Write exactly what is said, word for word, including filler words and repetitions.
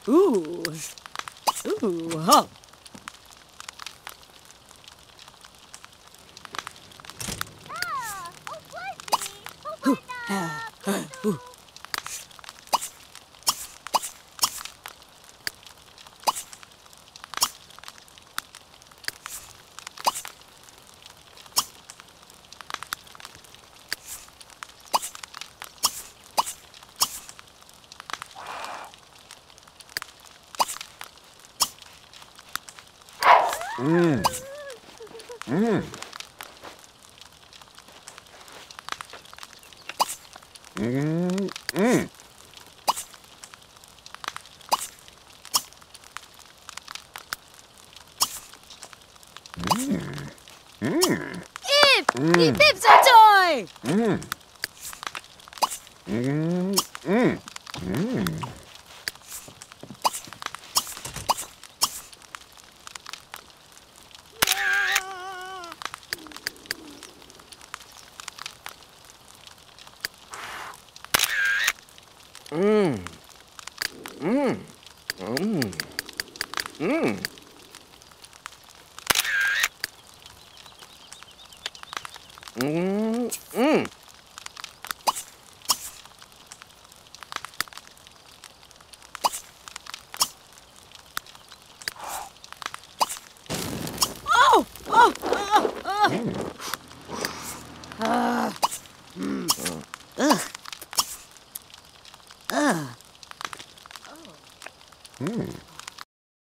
Ooh. Ooh. Huh. Ah, oh, Blippi! Ooh. Humana! Ah. Ah. Ooh. Mmm. Mmm. Mmm. Mmm. Mmm. Mmm. Ip! Mm. Ip Ip's a toy! Mmm. Mmm. Mmm. Mmm. Mmm. Mmm. Mmm. Mmm. Mmm.